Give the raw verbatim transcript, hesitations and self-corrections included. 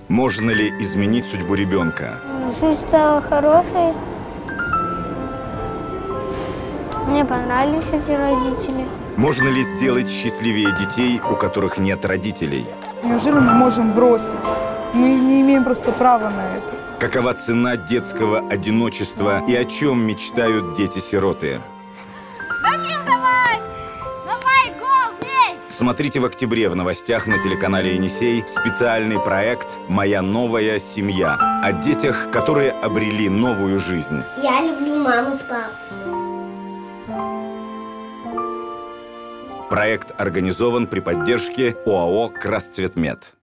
Можно ли изменить судьбу ребенка? Жизнь стала хорошей. Мне понравились эти родители. Можно ли сделать счастливее детей, у которых нет родителей? Неужели мы можем бросить? Мы не имеем просто права на это. Какова цена детского одиночества и о чем мечтают дети-сироты? Забил давай! Давай, гол, бей! Смотрите в октябре в новостях на телеканале «Енисей» специальный проект «Моя новая семья» о детях, которые обрели новую жизнь. Я люблю маму с папой. Проект организован при поддержке ОАО «Красцветмет».